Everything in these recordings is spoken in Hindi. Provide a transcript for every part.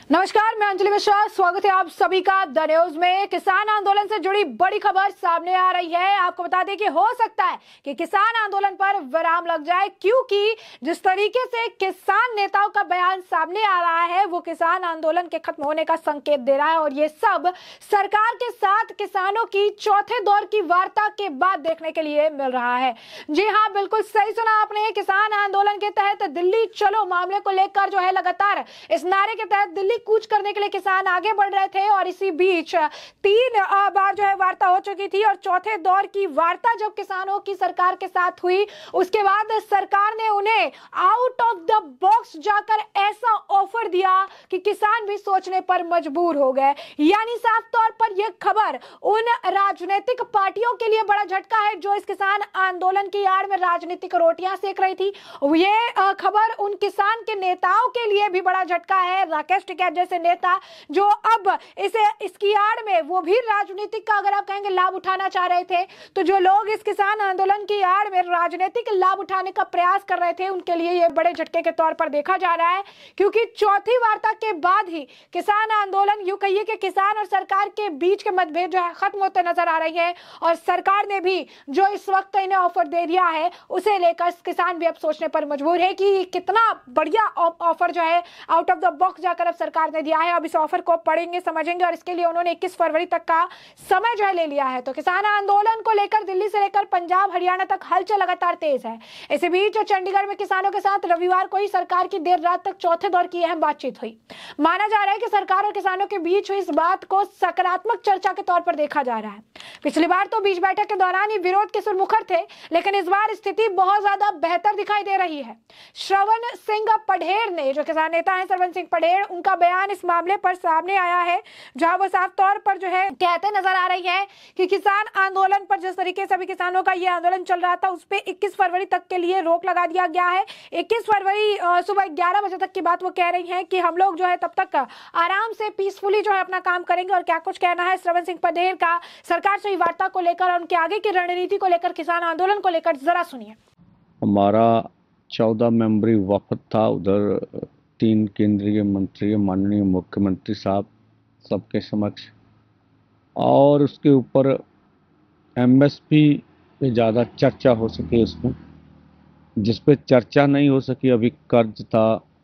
नमस्कार, मैं अंजलि मिश्रा। स्वागत है आप सभी का द न्यूज में। किसान आंदोलन से जुड़ी बड़ी खबर सामने आ रही है। आपको बता दें कि हो सकता है कि किसान आंदोलन पर विराम लग जाए, क्योंकि जिस तरीके से किसान नेताओं का बयान सामने आ रहा है वो किसान आंदोलन के खत्म होने का संकेत दे रहा है। और ये सब सरकार के साथ किसानों की चौथे दौर की वार्ता के बाद देखने के लिए मिल रहा है। जी हाँ, बिल्कुल सही सुना आपने। किसान आंदोलन के तहत दिल्ली चलो मामले को लेकर जो है लगातार इस नारे के तहत दिल्ली कूच करने के लिए किसान आगे बढ़ रहे थे। और इसी बीच 3 बार जो है वार्ता हो चुकी थी और चौथे दौर की वार्ता जब किसानों की सरकार के साथ हुई, उसके बाद सरकार ने उन्हें आउट ऑफ द बॉक्स जाकर ऐसा ऑफर दिया कि किसान भी सोचने पर मजबूर हो गए। यानी साफ तौर पर यह खबर उन राजनीतिक पार्टियों के लिए बड़ा झटका है जो इस किसान आंदोलन की आड़ में राजनीतिक रोटियां सेक रही थी। ये खबर उन किसान के नेताओं के लिए भी बड़ा झटका है। राकेश टिकैत जैसे नेता जो अब इसकी आड़ में वो भी राजनीतिक का अगर आप कहेंगे लाभ उठाना चाह रहे थे, तो जो लोग इस किसान आंदोलन की आड़ में राजनीतिक लाभ उठाने का प्रयास कर रहे थे उनके लिए ये बड़े झटके के तौर पर देखा जा रहा है। क्योंकि चौथी वार्ता के बाद ही किसान आंदोलन, यूं कहिए कि किसान और सरकार के बीच के मतभेद जो है खत्म होते नजर आ रही है। और सरकार ने भी जो इस वक्त इन्हें ऑफर दे दिया है उसे लेकर किसान भी अब सोचने पर मजबूर है कि कितना बढ़िया ऑफर जो है आउट ऑफ द बॉक्स जाकर अब सरकार ने दिया है। अब इस ऑफर को पढ़ेंगे, समझेंगे और इसके लिए उन्होंने 21 फरवरी तक का समय जो है ले लिया है। तो किसान आंदोलन को लेकर दिल्ली से लेकर पंजाब हरियाणा तक हलचल लगातार तेज है। इसी बीच चंडीगढ़ में किसानों के साथ रविवार को ही सरकार की देर रात तक चौथे दौर की अहम बातचीत हुई। माना जा रहा है कि सरकार और किसानों के बीच हुई इस बात को सकारात्मक चर्चा के तौर पर देखा जा रहा है। पिछली बार तो बीच बैठक के दौरान ही विरोध के सुरमुखर थे, लेकिन इस बार स्थिति बहुत ज्यादा बेहतर दिखाई दे रही है। श्रवण सिंह पढ़ेर ने, जो किसान नेता है श्रवण सिंह पढ़ेर, उनका बयान इस मामले पर सामने आया है, जहां वो साफ तौर पर जो है कहते नजर आ रही है कि किसान आंदोलन पर जिस तरीके से अभी किसानों का ये आंदोलन चल रहा था उस पे 21 फरवरी तक के लिए रोक लगा दिया गया है। 21 फरवरी सुबह 11 बजे तक की बात वो कह रही हैं कि हम लोग जो है तब तक आराम से पीसफुली जो है अपना काम करेंगे। और क्या कुछ कहना है श्रवण सिंह पढ़ेर का सरकार से वार्ता को लेकर और उनके आगे की रणनीति को लेकर, किसान आंदोलन को लेकर, जरा सुनिए। हमारा 14 मेंबरी वफद था, उधर 3 केंद्रीय मंत्री, माननीय मुख्यमंत्री साहब सबके समक्ष, और उसके ऊपर एमएसपी पे ज़्यादा चर्चा हो सके। उसमें जिस पे चर्चा नहीं हो सकी, अभी कर्ज था,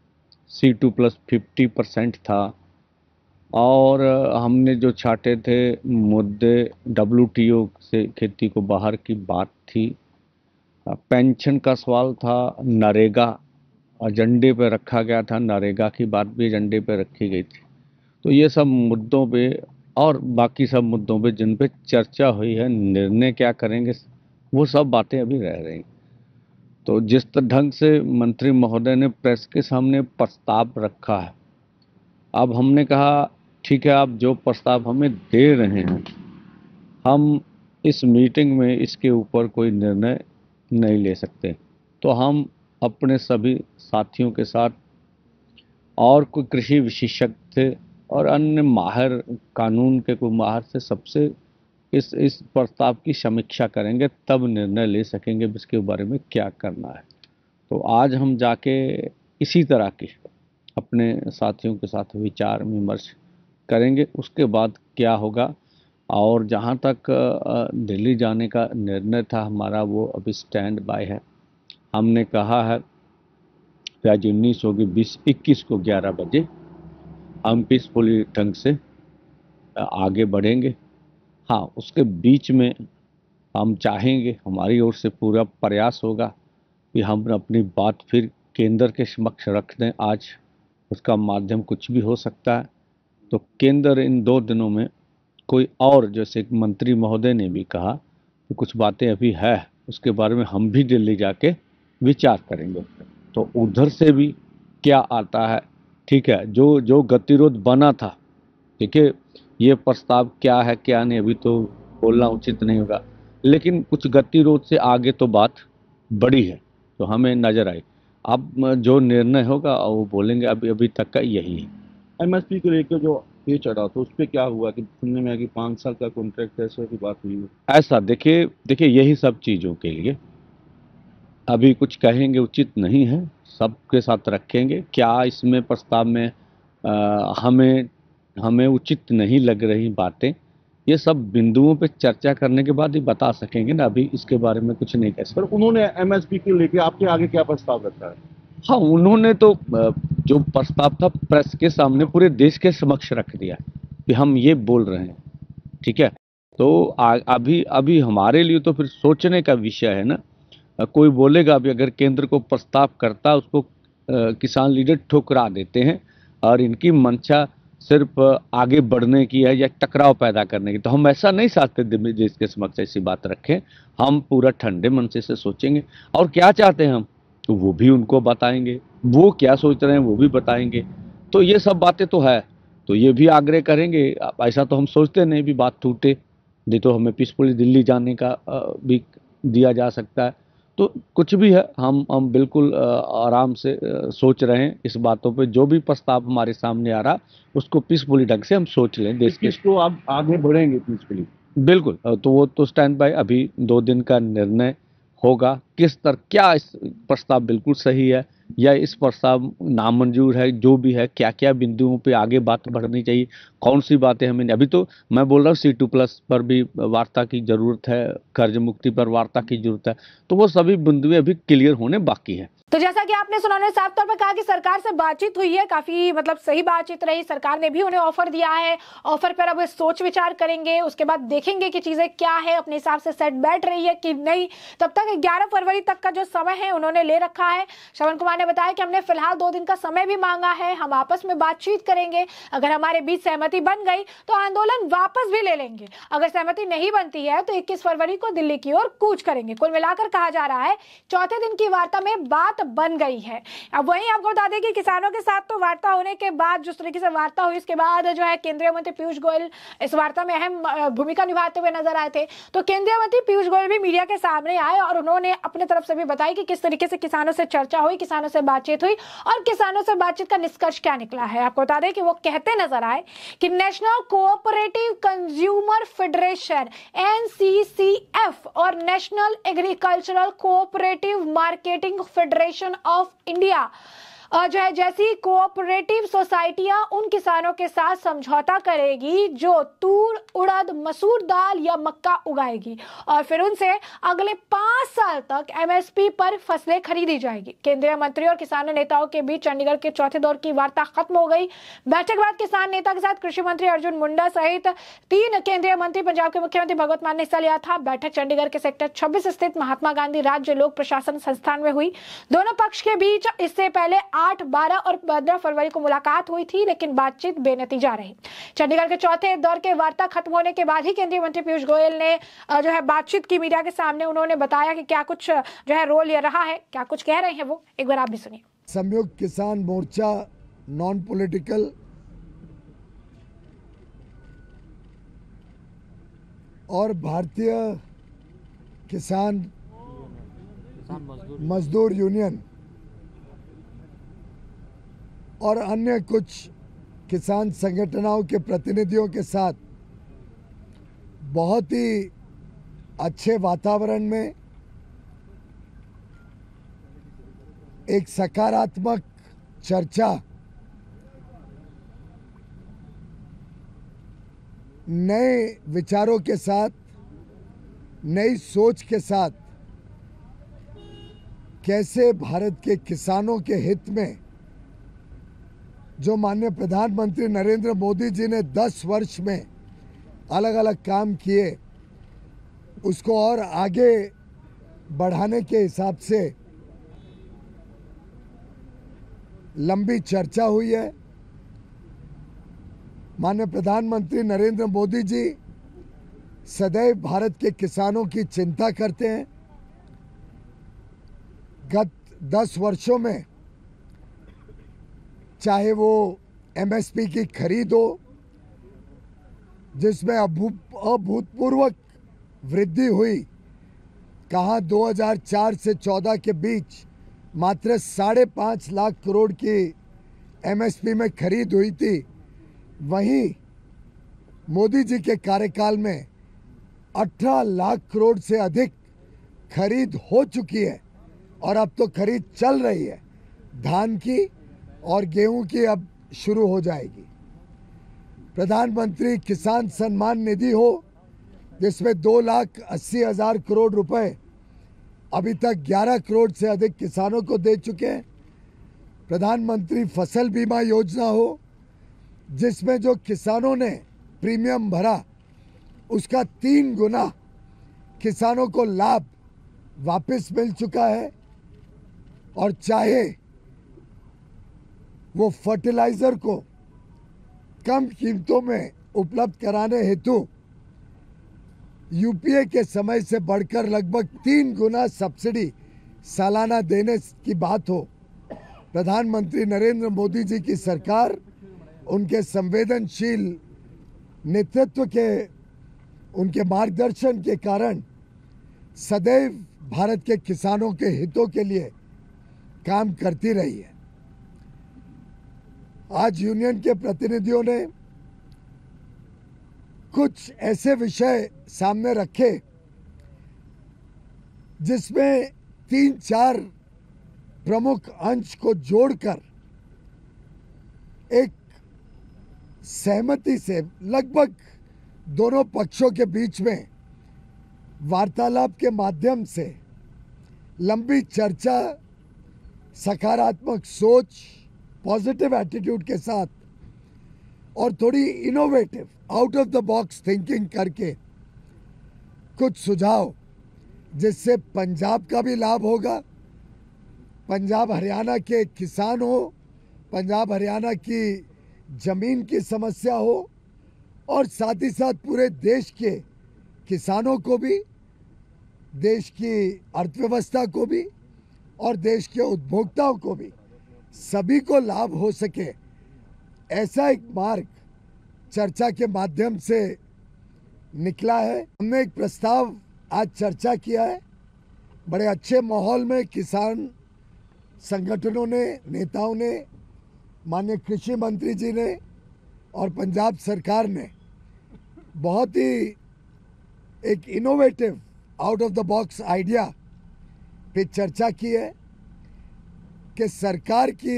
C2+50% था, और हमने जो छाटे थे मुद्दे WTO से खेती को बाहर की बात थी, पेंशन का सवाल था, नरेगा एजेंडे पे रखा गया था, नरेगा की बात भी एजेंडे पे रखी गई थी। तो ये सब मुद्दों पे और बाकी सब मुद्दों पे जिन पे चर्चा हुई है, निर्णय क्या करेंगे वो सब बातें अभी रह रही। तो जिस ढंग से मंत्री महोदय ने प्रेस के सामने प्रस्ताव रखा है, अब हमने कहा ठीक है, आप जो प्रस्ताव हमें दे रहे हैं, हम इस मीटिंग में इसके ऊपर कोई निर्णय नहीं ले सकते। तो हम अपने सभी साथियों के साथ और कोई कृषि विशेषज्ञ थे और अन्य माहिर, कानून के कोई माहिर से सबसे इस प्रस्ताव की समीक्षा करेंगे, तब निर्णय ले सकेंगे इसके बारे में क्या करना है। तो आज हम जाके इसी तरह की अपने साथियों के साथ विचार विमर्श करेंगे, उसके बाद क्या होगा। और जहाँ तक दिल्ली जाने का निर्णय था हमारा, वो अभी स्टैंड बाय है। हमने कहा है कि आज 19 होगी, 20-21 को 11 बजे हम पीसफुली ढंग से आगे बढ़ेंगे। हाँ, उसके बीच में हम चाहेंगे, हमारी ओर से पूरा प्रयास होगा कि हम अपनी बात फिर केंद्र के समक्ष रख दें। आज उसका माध्यम कुछ भी हो सकता है। तो केंद्र इन 2 दिनों में कोई और, जैसे मंत्री महोदय ने भी कहा कि कुछ बातें अभी है, उसके बारे में हम भी दिल्ली जाके विचार करेंगे। तो उधर से भी क्या आता है, ठीक है, जो गतिरोध बना था, ठीक है, ये प्रस्ताव क्या है क्या नहीं अभी तो बोलना उचित नहीं होगा, लेकिन कुछ गतिरोध से आगे तो बात बड़ी है, तो हमें नजर आई। अब जो निर्णय होगा वो बोलेंगे, अभी तक का यही है। एमएसपी को लेकर जो ये चढ़ा तो उस पर क्या हुआ कि सुनने में आया कि 5 साल का कॉन्ट्रैक्ट है, ऐसा की बात हुई है। ऐसा देखिए यही सब चीज़ों के लिए अभी कुछ कहेंगे उचित नहीं है, सबके साथ रखेंगे। क्या इसमें प्रस्ताव में हमें उचित नहीं लग रही बातें, ये सब बिंदुओं पे चर्चा करने के बाद ही बता सकेंगे ना, अभी इसके बारे में कुछ नहीं कह सकते। पर उन्होंने एमएसपी के लेके आपके आगे क्या प्रस्ताव रखा है? हाँ, उन्होंने तो जो प्रस्ताव था प्रेस के सामने पूरे देश के समक्ष रख दिया कि हम ये बोल रहे हैं, ठीक है। तो अभी अभी हमारे लिए तो फिर सोचने का विषय है ना। कोई बोलेगा भी, अगर केंद्र को प्रस्ताव करता उसको किसान लीडर ठुकरा देते हैं, और इनकी मंशा सिर्फ आगे बढ़ने की है या टकराव पैदा करने की। तो हम ऐसा नहीं चाहते देश के समक्ष ऐसी बात रखें। हम पूरा ठंडे मन से सोचेंगे, और क्या चाहते हैं हम तो वो भी उनको बताएंगे, वो क्या सोच रहे हैं वो भी बताएंगे। तो ये सब बातें तो है, तो ये भी आग्रह करेंगे। ऐसा तो हम सोचते नहीं भी बात टूटे, नहीं तो हमें पीसफुली दिल्ली जाने का भी दिया जा सकता है। तो कुछ भी है, हम बिल्कुल आराम से सोच रहे हैं इस बातों पे। जो भी प्रस्ताव हमारे सामने आ रहा उसको पीसफुली ढंग से हम सोच लें देश के। इसको आप आगे बढ़ेंगे पीसफुली? बिल्कुल, तो वो तो स्टैंड बाय, अभी 2 दिन का निर्णय होगा किस तरह, क्या इस प्रस्ताव बिल्कुल सही है या इस प्रस्ताव नामंजूर है, जो भी है क्या क्या बिंदुओं पे आगे बात बढ़नी चाहिए, कौन सी बातें हमें। अभी तो मैं बोल रहा हूँ C2+ पर भी वार्ता की जरूरत है, कर्ज मुक्ति पर वार्ता की जरूरत है, तो वो सभी बिंदुएं अभी क्लियर होने बाकी है। तो जैसा कि आपने सुना, उन्होंने साफ तौर पर कहा कि सरकार से बातचीत हुई है, काफी सही बातचीत रही। सरकार ने भी उन्हें ऑफर दिया है, ऑफर पर अब सोच विचार करेंगे, उसके बाद देखेंगे कि चीजें क्या है, अपने हिसाब से सेट बैठ रही है कि नहीं। तब तक 11 फरवरी तक का जो समय है उन्होंने ले रखा है। श्रवण कुमार ने बताया कि हमने फिलहाल 2 दिन का समय भी मांगा है, हम आपस में बातचीत करेंगे, अगर हमारे बीच सहमति बन गई तो आंदोलन वापस भी ले लेंगे, अगर सहमति नहीं बनती है तो 21 फरवरी को दिल्ली की ओर कूच करेंगे। कुल मिलाकर कहा जा रहा है चौथे दिन की वार्ता में बात बन गई है। अब वहीं आपको बता दें कि किसानों के साथ तो वार्ता होने के बाद, जिस तरीके से वार्ता हुई, इसके बाद जो है केंद्रीय मंत्री पीयूष गोयल इस वार्ता में अहम भूमिका निभाते हुए नजर आए थे। तो केंद्रीय मंत्री पीयूष गोयल भी मीडिया के सामने आए और उन्होंने अपने तरफ से भी बताया कि किस तरीके से किसानों से चर्चा हुई, किसानों से बातचीत हुई और किसानों से बातचीत का निष्कर्ष क्या निकला है। आपको बता दें कि वो कहते नजर आए कि national cooperative consumer federation NCCF और national agricultural cooperative marketing federation of India जो है जैसी कोऑपरेटिव सोसाइटियां उन किसानों के साथ समझौता करेगी जो तूर, उड़द, मसूर दाल या मक्का उगाएगी और फिर उनसे अगले 5 साल तक MSP पर फसलें खरीदी जाएगी। केंद्रीय मंत्री और किसान नेताओं के बीच चंडीगढ़ के चौथे दौर की वार्ता खत्म हो गई। बैठक के बाद किसान नेता के साथ कृषि मंत्री अर्जुन मुंडा सहित 3 केंद्रीय मंत्री, पंजाब के मुख्यमंत्री भगवंत मान ने हिस्सा लिया था। बैठक चंडीगढ़ के सेक्टर 26 स्थित महात्मा गांधी राज्य लोक प्रशासन संस्थान में हुई। दोनों पक्ष के बीच इससे पहले 8, 12 और 15 फरवरी को मुलाकात हुई थी, लेकिन बातचीत बेनतीजा रही। चंडीगढ़ के चौथे दौर के वार्ता खत्म होने के बाद ही केंद्रीय मंत्री पीयूष गोयल ने जो है बातचीत की मीडिया के सामने। उन्होंने बताया कि क्या कुछ जो है रोल ये रहा है, क्या कुछ कह रहे हैं वो, एक बार आप भी सुनिए। संयुक्त किसान मोर्चा नॉन पॉलिटिकल और भारतीय किसान मजदूर यूनियन और अन्य कुछ किसान संगठनों के प्रतिनिधियों के साथ बहुत ही अच्छे वातावरण में एक सकारात्मक चर्चा, नए विचारों के साथ, नई सोच के साथ कैसे भारत के किसानों के हित में जो माननीय प्रधानमंत्री नरेंद्र मोदी जी ने 10 वर्ष में अलग अलग काम किए उसको और आगे बढ़ाने के हिसाब से लंबी चर्चा हुई है। माननीय प्रधानमंत्री नरेंद्र मोदी जी सदैव भारत के किसानों की चिंता करते हैं। गत 10 वर्षों में चाहे वो MSP की खरीद हो जिसमें अभूतपूर्व वृद्धि हुई, कहाँ 2004 से 14 के बीच मात्र 5.5 लाख करोड़ की MSP में खरीद हुई थी, वहीं मोदी जी के कार्यकाल में 18 लाख करोड़ से अधिक खरीद हो चुकी है और अब तो खरीद चल रही है। धान की और गेहूं की अब शुरू हो जाएगी। प्रधानमंत्री किसान सम्मान निधि हो, जिसमें 2,80,000 करोड़ रुपए अभी तक 11 करोड़ से अधिक किसानों को दे चुके हैं। प्रधानमंत्री फसल बीमा योजना हो, जिसमें जो किसानों ने प्रीमियम भरा उसका 3 गुना किसानों को लाभ वापस मिल चुका है। और चाहे वो फर्टिलाइजर को कम कीमतों में उपलब्ध कराने हेतु यूपीए के समय से बढ़कर लगभग 3 गुना सब्सिडी सालाना देने की बात हो, प्रधानमंत्री नरेंद्र मोदी जी की सरकार उनके संवेदनशील नेतृत्व के, उनके मार्गदर्शन के कारण सदैव भारत के किसानों के हितों के लिए काम करती रही है। आज यूनियन के प्रतिनिधियों ने कुछ ऐसे विषय सामने रखे जिसमें 3-4 प्रमुख अंश को जोड़कर एक सहमति से लगभग दोनों पक्षों के बीच में वार्तालाप के माध्यम से लंबी चर्चा, सकारात्मक सोच, पॉजिटिव एटीट्यूड के साथ और थोड़ी innovative out of the box thinking करके कुछ सुझाव, जिससे पंजाब का भी लाभ होगा, पंजाब हरियाणा के किसान हो, पंजाब हरियाणा की जमीन की समस्या हो और साथ ही साथ पूरे देश के किसानों को भी, देश की अर्थव्यवस्था को भी और देश के उपभोक्ताओं को भी, सभी को लाभ हो सके, ऐसा एक मार्ग चर्चा के माध्यम से निकला है। हमने एक प्रस्ताव आज चर्चा किया है। बड़े अच्छे माहौल में किसान संगठनों ने, नेताओं ने, माननीय कृषि मंत्री जी ने और पंजाब सरकार ने बहुत ही एक innovative out of the box idea पे चर्चा की है कि सरकार की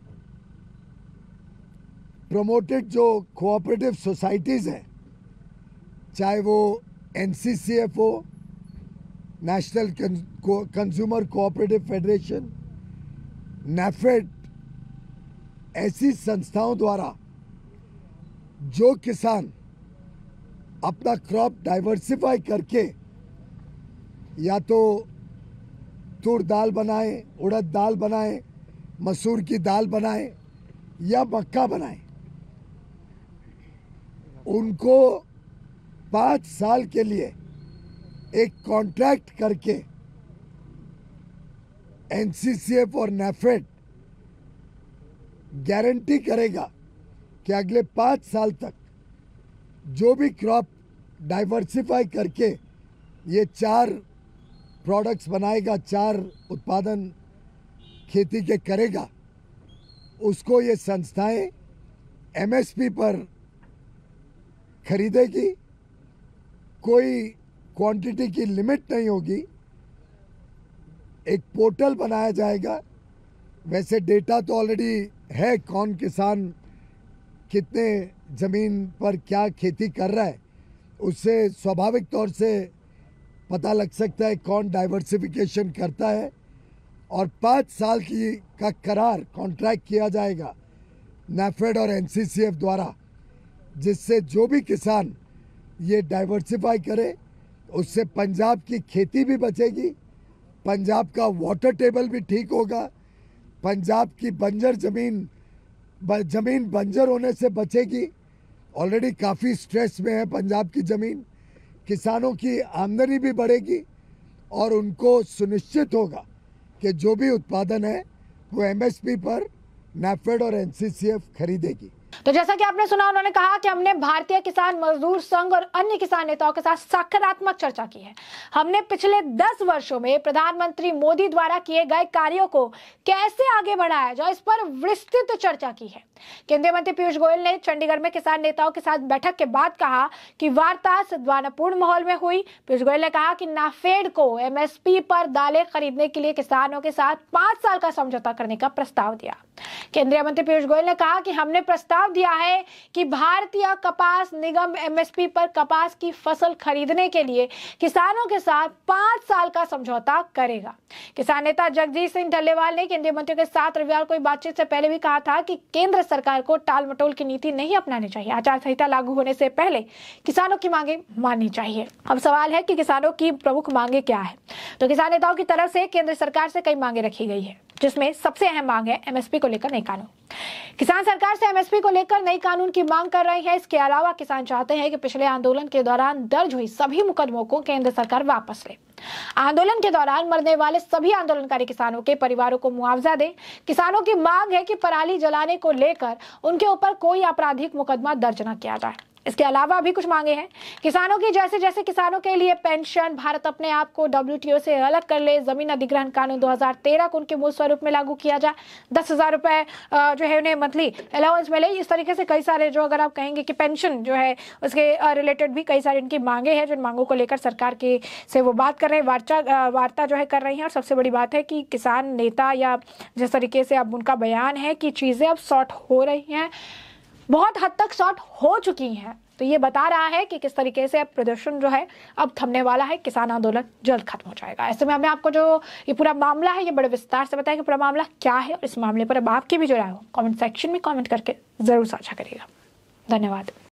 प्रमोटेड जो कोऑपरेटिव सोसाइटीज़ हैं, चाहे वो एनसीसीएफ हो, national consumer cooperative federation, NAFED, ऐसी संस्थाओं द्वारा जो किसान अपना क्रॉप डाइवर्सिफाई करके या तो तूर दाल बनाए, उड़द दाल बनाए, मसूर की दाल बनाए या मक्का बनाए, उनको 5 साल के लिए एक कॉन्ट्रैक्ट करके एनसीसीएफ और नैफेड गारंटी करेगा कि अगले 5 साल तक जो भी क्रॉप डाइवर्सिफाई करके ये 4 प्रोडक्ट्स बनाएगा, 4 उत्पादन खेती के करेगा, उसको ये संस्थाएं एमएसपी पर खरीदेगी। कोई क्वांटिटी की लिमिट नहीं होगी। एक पोर्टल बनाया जाएगा। वैसे डेटा तो ऑलरेडी है, कौन किसान कितने ज़मीन पर क्या खेती कर रहा है, उससे स्वाभाविक तौर से पता लग सकता है कौन डाइवर्सिफिकेशन करता है। और 5 साल का करार कॉन्ट्रैक्ट किया जाएगा नैफेड और एनसीसीएफ द्वारा, जिससे जो भी किसान ये डाइवर्सिफाई करे उससे पंजाब की खेती भी बचेगी, पंजाब का वाटर टेबल भी ठीक होगा, पंजाब की बंजर जमीन बंजर होने से बचेगी। ऑलरेडी काफ़ी स्ट्रेस में है पंजाब की ज़मीन। किसानों की आमदनी भी बढ़ेगी और उनको सुनिश्चित होगा कि जो भी उत्पादन है वो एमएसपी पर नैफेड और एनसीसीएफ खरीदेगी। तो जैसा कि आपने सुना, उन्होंने कहा कि हमने भारतीय किसान मजदूर संघ और अन्य किसान नेताओं के साथ सकारात्मक चर्चा की है। हमने पिछले 10 वर्षों में प्रधानमंत्री मोदी द्वारा किए गए कार्यों को कैसे आगे बढ़ाया जाए, इस पर विस्तृत चर्चा की है। केंद्रीय मंत्री पीयूष गोयल ने चंडीगढ़ में किसान नेताओं के साथ बैठक के बाद कहा कि वार्ता सद्भावनापूर्ण माहौल में हुई। पीयूष गोयल ने कहा कि नाफेड को एमएसपी पर दालें खरीदने के लिए किसानों के साथ 5 साल का समझौता करने का प्रस्ताव दिया। केंद्रीय मंत्री पीयूष गोयल ने कहा कि हमने प्रस्ताव दिया है कि भारतीय कपास निगम एमएसपी पर कपास की फसल खरीदने के लिए किसानों के साथ 5 साल का समझौता करेगा। किसान नेता जगजीत सिंह डल्लेवाल ने केंद्रीय मंत्रियों के साथ रविवार को बातचीत से पहले भी कहा था कि केंद्र सरकार को टाल मटोल की नीति नहीं अपनानी चाहिए। आचार संहिता लागू होने से पहले किसानों की मांगे माननी चाहिए। अब सवाल है कि किसानों की प्रमुख मांगे क्या है। तो किसान नेताओं की तरफ से केंद्र सरकार से कई मांगे रखी गई है, जिसमें सबसे अहम मांग है एमएसपी को लेकर नई कानून। किसान सरकार से एमएसपी को लेकर नई कानून की मांग कर रहे हैं। इसके अलावा किसान चाहते हैं कि पिछले आंदोलन के दौरान दर्ज हुई सभी मुकदमों को केंद्र सरकार वापस ले। आंदोलन के दौरान मरने वाले सभी आंदोलनकारी किसानों के परिवारों को मुआवजा दे। किसानों की मांग है कि पराली जलाने को लेकर उनके ऊपर कोई आपराधिक मुकदमा दर्ज न किया जाए। इसके अलावा भी कुछ मांगे हैं किसानों की, जैसे जैसे किसानों के लिए पेंशन, भारत अपने आप को WTO से अलग कर ले, जमीन अधिग्रहण कानून 2013 को उनके मूल स्वरूप में लागू किया जाए, 10,000 रुपए जो है उन्हें मंथली अलाउंस मिले। इस तरीके से कई सारे जो अगर आप कहेंगे कि पेंशन जो है उसके रिलेटेड भी कई सारी उनकी मांगे हैं, जिन मांगों को लेकर सरकार के से वो बात कर रहे हैं, वार्ता जो है कर रही हैं। और सबसे बड़ी बात है कि किसान नेता या जिस तरीके से अब उनका बयान है कि चीज़ें अब सॉर्ट हो रही हैं, बहुत हद तक शॉर्ट हो चुकी हैं, तो ये बता रहा है कि किस तरीके से अब प्रदर्शन जो है अब थमने वाला है, किसान आंदोलन जल्द खत्म हो जाएगा। ऐसे में हमें आपको जो ये पूरा मामला है ये बड़े विस्तार से बताया कि पूरा मामला क्या है, और इस मामले पर अब आपकी भी जो राय हो कमेंट सेक्शन में कमेंट करके जरूर साझा करिएगा। धन्यवाद।